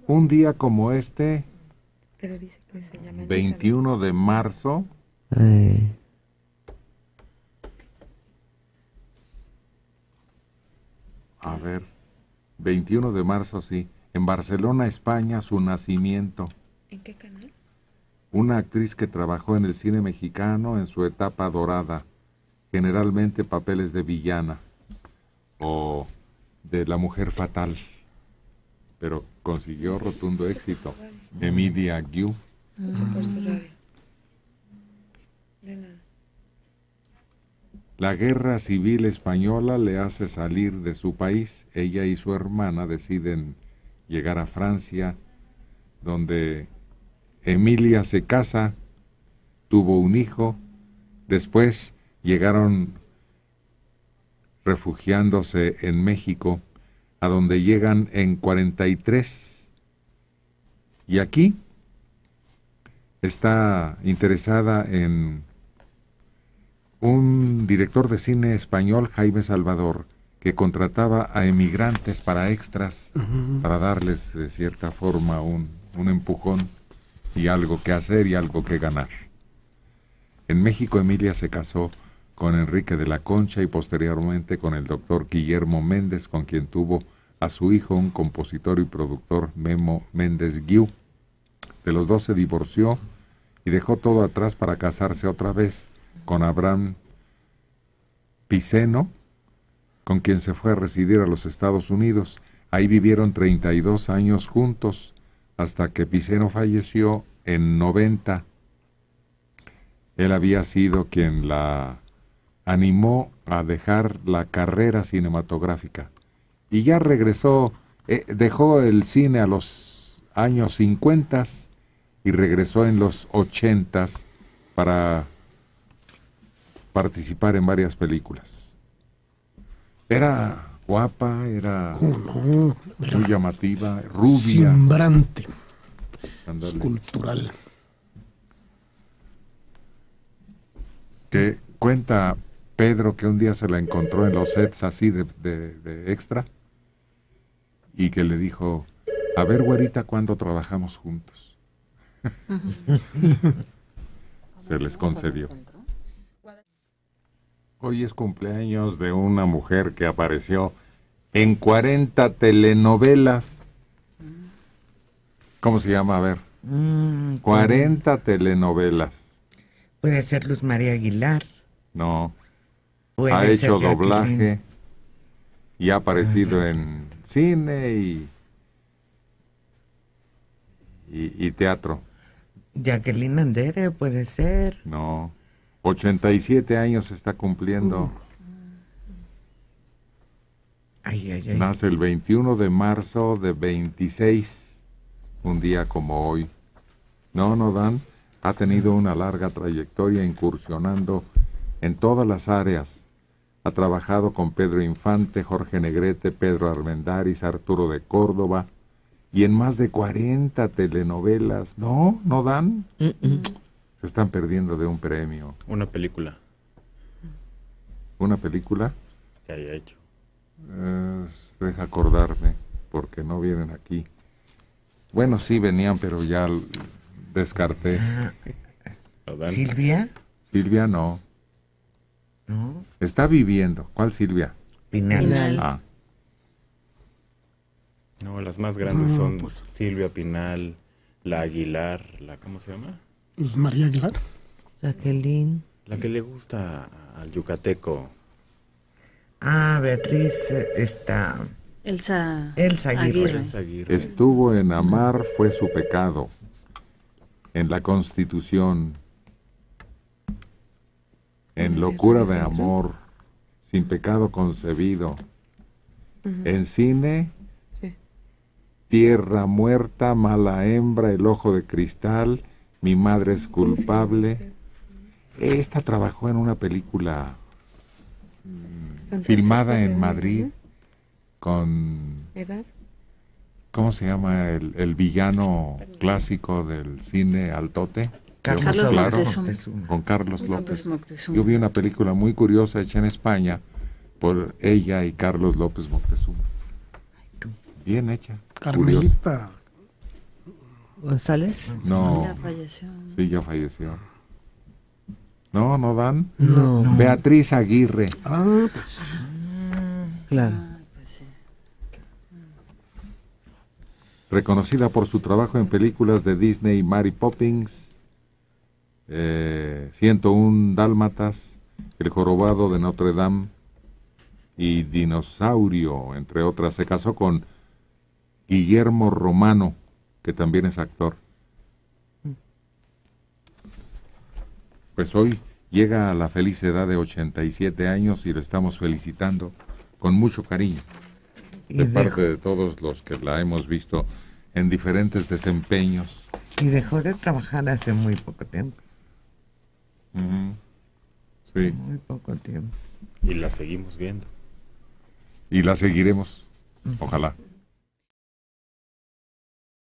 Un día como este, Pero dice que se llama 21 de marzo, a ver, 21 de marzo, sí, en Barcelona, España, su nacimiento. ¿En qué canal? Una actriz que trabajó en el cine mexicano en su etapa dorada, generalmente papeles de villana o de la mujer fatal, pero consiguió rotundo éxito. Emilia Guiú. Escucho por su radio. De nada. La guerra civil española le hace salir de su país. Ella y su hermana deciden llegar a Francia, donde Emilia se casa, tuvo un hijo, después llegaron refugiándose en México, a donde llegan en 43. Y aquí está interesada en un director de cine español, Jaime Salvador, que contrataba a emigrantes para extras, para darles de cierta forma un empujón y algo que hacer y algo que ganar. En México, Emilia se casó con Enrique de la Concha y posteriormente con el doctor Guillermo Méndez, con quien tuvo a su hijo, un compositor y productor, Memo Méndez Guiú. De los dos se divorció y dejó todo atrás para casarse otra vez con Abraham Piceno, con quien se fue a residir a los Estados Unidos. Ahí vivieron 32 años juntos, hasta que Piceno falleció en 90. Él había sido quien la animó a dejar la carrera cinematográfica. Y ya regresó, dejó el cine a los años 50 y regresó en los 80 para participar en varias películas. Era guapa, era muy llamativa, rubia. Simbrante. Ándale. Escultural. Que cuenta Pedro que un día se la encontró en los sets así de extra y que le dijo, a ver, güerita, ¿cuándo trabajamos juntos? Se les concedió. Hoy es cumpleaños de una mujer que apareció en 40 telenovelas. ¿Cómo se llama? A ver. 40 telenovelas. Puede ser Luz María Aguilar. No. Puede Ha hecho ser doblaje Jacqueline. y ha aparecido en cine y teatro. Jacqueline Andere puede ser. No. 87 años está cumpliendo. Ay, ay, ay. Nace el 21 de marzo de 26, un día como hoy. No, Dan, ha tenido una larga trayectoria incursionando en todas las áreas. Ha trabajado con Pedro Infante, Jorge Negrete, Pedro Armendáriz, Arturo de Córdoba, y en más de 40 telenovelas. No, Dan. Se están perdiendo de un premio. Una película ¿Una película? que haya hecho. Deja acordarme, porque no vienen aquí. Bueno, sí venían, pero ya descarté. Adán. ¿Silvia? Silvia no. No. Está viviendo. ¿Cuál Silvia? Pinal. Ah, No, las más grandes son Silvia Pinal, la Aguilar, ¿cómo se llama? Luz María Aguilar. Jacqueline. La que le gusta al yucateco. Ah, Beatriz está. Elsa Aguirre. Elsa Aguirre. estuvo en Amar fue su pecado, en La Constitución, en Locura de Amor, Sin pecado concebido, en cine, Sí. Tierra muerta, Mala hembra, El ojo de cristal, Mi madre es culpable. Esta trabajó en una película filmada en Madrid con, ¿Edad? ¿cómo se llama el villano clásico del cine Altote? Carlos Claro, Moctezuma. con Carlos López López. Moctezuma. Yo vi una película muy curiosa hecha en España por ella y Carlos López Moctezuma. Bien hecha. Curiosa. Carmelita González. No, Ya falleció. sí, ya falleció. No, no dan. No. Beatriz Aguirre. Ah, pues Claro. Ah, pues sí. Reconocida por su trabajo en películas de Disney, Mary Poppins, 101 Dálmatas, El Jorobado de Notre Dame y Dinosaurio, entre otras. Se casó con Guillermo Romano, que también es actor. Pues hoy llega a la feliz edad de 87 años y lo estamos felicitando con mucho cariño de parte de todos los que la hemos visto en diferentes desempeños. Y dejó de trabajar hace muy poco tiempo. Ujú. Sí, Muy poco tiempo. Y la seguimos viendo. y la seguiremos, ojalá.